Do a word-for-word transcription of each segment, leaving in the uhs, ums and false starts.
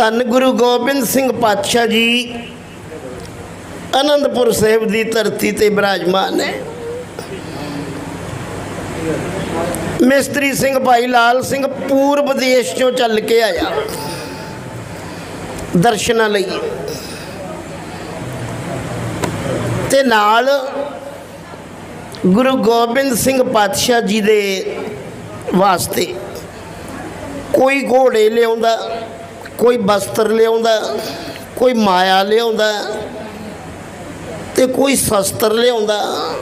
धन गुरु गोबिंद सिंह पातशाह जी आनंदपुर साहिब की धरती ते विराजमान है। मिस्त्री सिंह भाई लाल सिंह पूर्व देश चों चल के आया दर्शनां लई ते नाल गुरु गोबिंद सिंह पातशाह जी दे वास्ते कोई घोड़े लियाउंदा, कोई वस्त्र लियाउंदा, कोई माया लियाउंदा ते कोई शस्त्र लियाउंदा।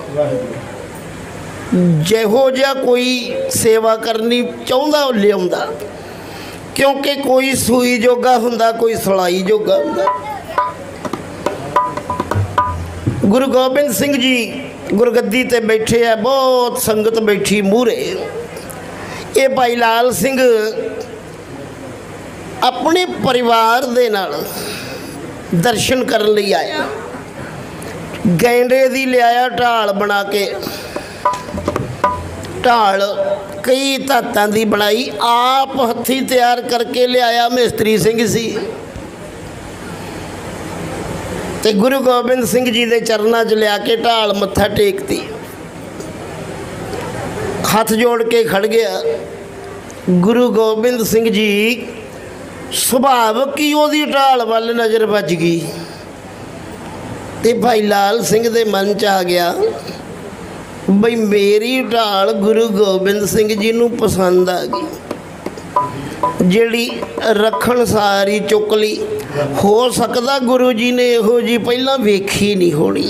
जिहो जिहा कोई सेवा करनी चाहुंदा वो लियाउंदा, क्योंकि कोई सूई जोगा हुंदा, कोई सलाई जोगा हुंदा। गुरु गोबिंद सिंह जी गुरगद्दी ते बैठे है, बहुत संगत बैठी मूहरे। ये भाई लाल सिंह अपने परिवार दे नाल दर्शन करने लई आया। गैंडे दी लियाया ढाल बना के, ढाल कई धातां दी बनाई, आप हथी तैयार करके लियाया। मिस्त्री सिंह सी ते गुरु गोबिंद सिंह जी दे चरनां च लिया के ढाल मत्था टेकती, हाथ जोड़ के खड़ गया। गुरु गोबिंद सिंह जी सुभावक ही ओदी ढाल वाल नज़र बज गई ते भाई लाल सिंह दे मन च आ गया बई मेरी ढाल गुरु गोबिंद सिंह जी नूं पसंद आ गई, जिहड़ी रखण सारी चुक ली। हो सकदा गुरु जी ने इहो जी पहला वेखी नहीं होनी।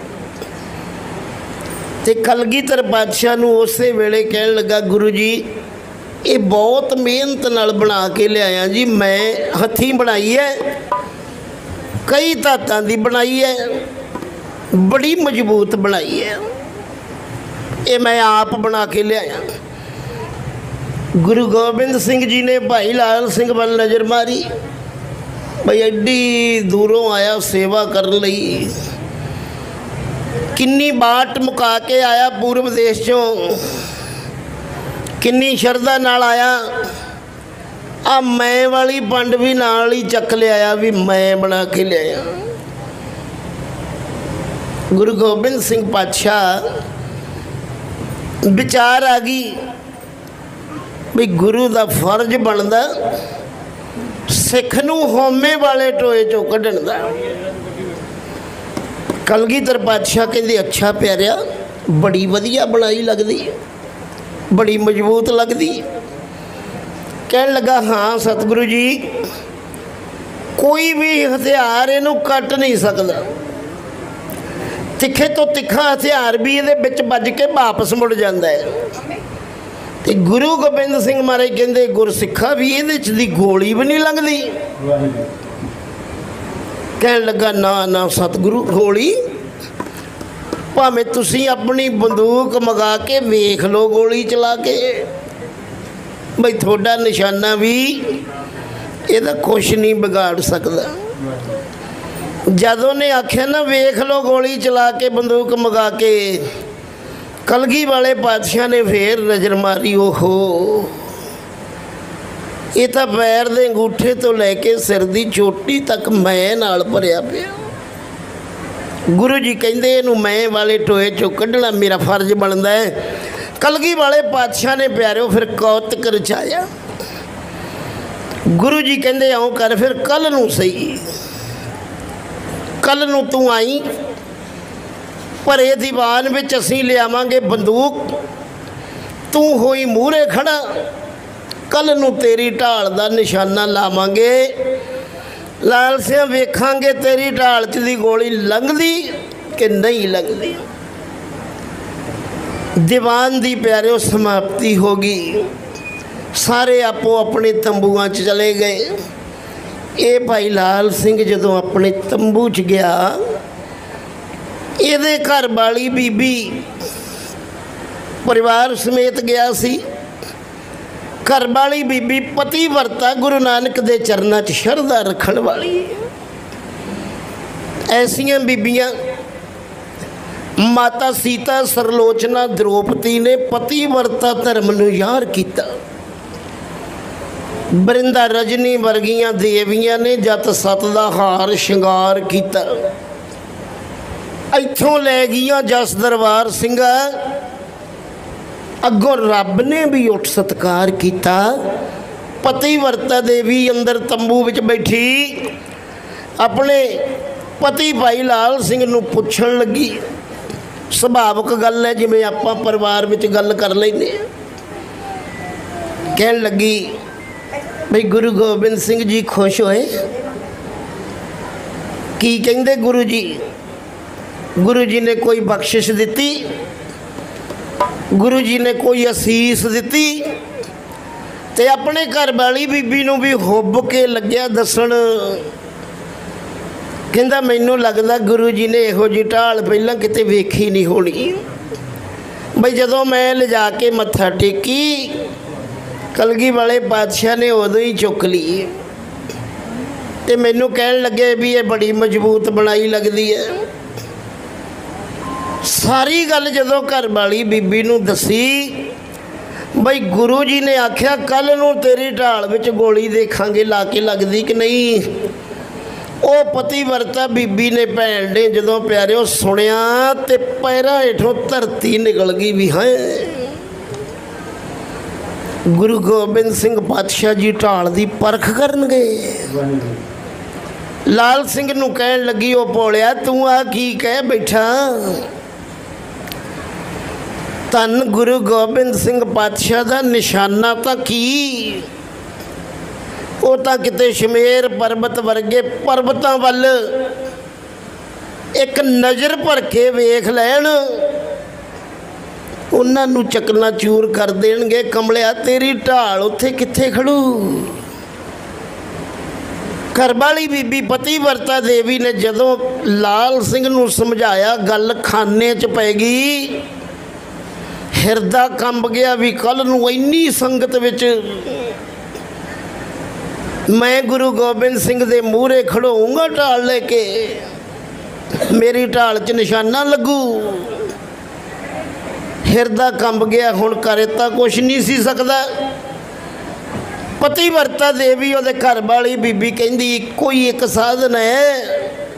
ते कलगीधर पातशाह नूं उसे वेले कहण लगा, गुरु जी ये बहुत मेहनत नाल बना के लियाया जी, मैं हथी बनाई है, कई धातां दी बनाई है, बड़ी मजबूत बनाई है, ये मैं आप बना के लियाया। गुरु गोबिंद सिंह जी ने भाई लाल सिंह वाल नज़र मारी, भाई एड्डी दूरों आया सेवा कर लई, किन्नी बाट मुका के आया पूर्व देश चों, किन्नी शरदा नाल आया। आ मैं वाली पंड भी नाल ही चक लिया भी मैं बना के लिया। गुरु गोबिंद सिंह पातशाह विचार आ गई भी गुरु का फर्ज बनता सिख नूं होमे वाले टोए चों कढ़ण दा। कलगीधर पातशाह कहते अच्छा प्यारिया बड़ी वधिया बनाई लगती, बड़ी मजबूत लगती। कह लगा हाँ सतगुरु जी, कोई भी हथियार इनू कट नहीं सकता, तिखे तो तिखा हथियार भी ये बिच बज के वापस मुड़ जाता है। तो गुरु गोबिंद सिंह महाराज कहते गुरसिखा भी ये गोली भी नहीं लगती। कह लगा ना ना सतगुरु गोली भावें तुसी अपनी बंदूक मंगा के वेख लो गोली चला के, बई थोड़ा निशाना भी ये कुछ नहीं बिगाड़ सकता। जदों ने आख्या ना वेख लो गोली चला के बंदूक मंगा के, कलगी वाले पातशाह ने फिर नज़र मारी, ओहो ये तो पैर के अंगूठे तो लैके सिर की चोटी तक मैं नाल भरिया पिया। गुरु जी कहते इनू मैं वाले टोए चो कढ़ना मेरा फर्ज बनता है। कलगी वाले पातशाह ने प्यारिओ फिर कौतक रचाया। गुरु जी कहते आओ कर फिर कल नू सही, कल नू तू आई भरे दीवान विच असीं लियावांगे बंदूक, तू होई मूहरे खड़ा, कल नू तेरी ढाल दा निशाना लावांगे, लाल सिंह वेखांगे तेरी ढाल च दी गोली लंघदी कि नहीं लंघदी। दीवान दी प्यारिओ समाप्ति हो गई, सारे आपो अपने तंबूआं च चले गए। ये भाई लाल सिंह जदों अपने तंबू च गया, ये घर वाली बीबी परिवार समेत गया सी। घर वाली बीबी पति वर्ता गुरु नानक दे चरनां च शरधा रखण वाली। ऐसियां बीबियां माता सीता सरलोचना द्रौपदी ने पति वर्ता धर्म नूं यार कीता। बरिंदा रजनी वर्गियां देवियां ने जत सत दा हार शिंगार कीता। इत्थों लै गईयां जस दरबार सिंघा, अगों रब ने भी उठ सत्कार किया। पतिवर्ता देवी अंदर तंबू विच बैठी अपने पति भाई लाल सिंह नूं पुछण लगी। सुभाविक गल है, जिवें आपां परिवार विच गल कर लैंदे। कहण लगी भाई गुरु गोबिंद सिंह जी खुश होए? की कहंदे गुरु जी? गुरु जी ने कोई बख्शिश दी? गुरु जी ने कोई असीस दी? ते अपने घर वाली बीबी नूं भी हुब के लग्या दसन। कहंदा मैनूं लगदा गुरु जी ने इहो जी ढाल पहलां किते वेखी नहीं होनी। बई जदों मैं लिजा के मत्था टेकी, कलगी वाले पातशाह ने उदों ही चुक ली। ते मैनूं कहण लगे भी ये बड़ी मजबूत बनाई लगदी है। सारी गल जदों घर वाली बीबी नूं दसी, बई गुरु जी ने आख्या कल नूं तेरी ढाल विच गोली देखांगे ला के लगदी कि नहीं। वो पतिवर्ता बीबी ने भैन ने जदों प्यारिओ सुनिया ते पैरां हेठों धरती निकल गई भी हैं। गुरु गोबिंद सिंह पातशाह जी ढाल दी परख करन गए। लाल सिंह नूं कहण लगी ओ भोलिया तू आ की कह बैठा? धन गुरु गोबिंद सिंह पातशाह का निशाना तो की, वो तो किते शमेर पर्वत वर्गे पर्वतों वल एक नज़र भर के वेख लैन, उन्होंने चकना चूर कर देंगे। कमलिया तेरी ढाल उत्थे कित्थे खड़ू? घर वाली बीबी पतिवर्ता देवी ने जदों लाल सिंह नूं समझाया गल खाने च पैगी। हिरदा कंब गया भी कल नूं इन्नी संगत विच मैं गुरु गोबिंद सिंह दे मूहरे खड़ोऊंगा ढाल लेके, मेरी ढाल च निशाना लगू। हिरदा कंब गया, हुण कर तां कुछ नहीं सी सकदा। पतिवर्ता देवी उहदे घर वाली बीबी कहंदी कोई एक साधन है,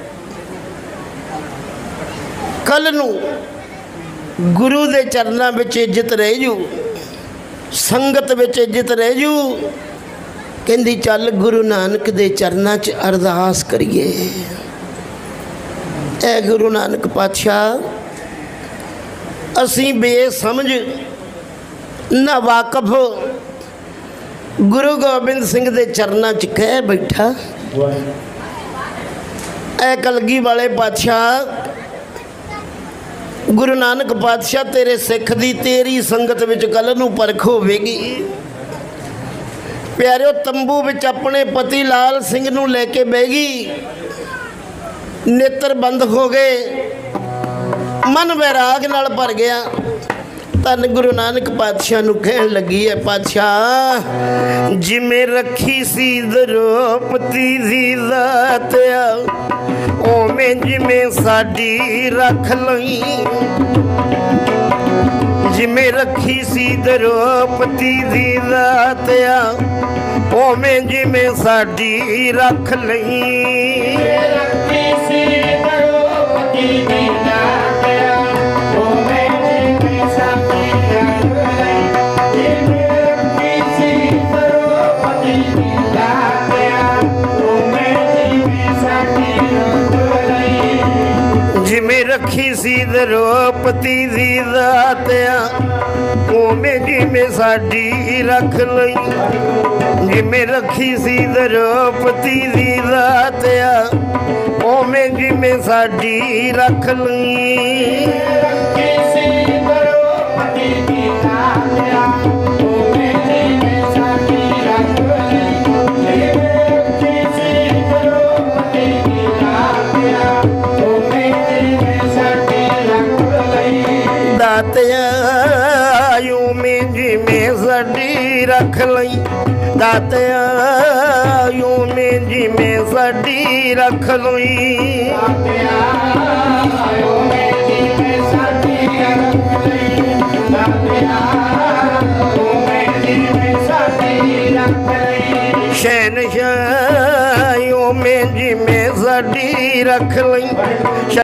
कल नूं गुरु दे चरनां विच इज्जत रह जू, संगत विच इज्जत रह जू। कहंदी चल गुरु नानक दे चरनां च अरदास करिए। ऐ गुरु नानक पातशाह, असीं बेसमझ ना वाकफ गुरु गोबिंद सिंह दे चरनां च कह बैठा। ऐ कलगी वाले पातशाह, गुरु नानक पातशाह तेरे सिख दी तेरी संगत विच कल नूं परख होवेगी। प्यारिओ तंबू विच अपने पति लाल सिंह नूं लैके बहगी। नेत्र बंद हो गए, मन वैराग नाल भर गया। धन गुरु नानक पातशाह नूं कहण लगी है पातशाह, जिमें रखी सी द्रौपदी दी दात ओवें जिमें साडी रख लई। जिमें रखी सी द्रौपदी दी दात ओवें जिमें साडी रख लई। जिमें रखी सी द्रौपदी दी दात ओवें जिमें साडी रख लई। जिमें रखी सी द्रौपदी दी दात ओवें जिमें साडी रख लई। दातिया में जिमें साडी रख लई। दातिया में जिमें साडी रख लई। ਜਿਵੇਂ ਜਿਵੇਂ ਸਾਡੀ ਰੱਖ ਲਈ।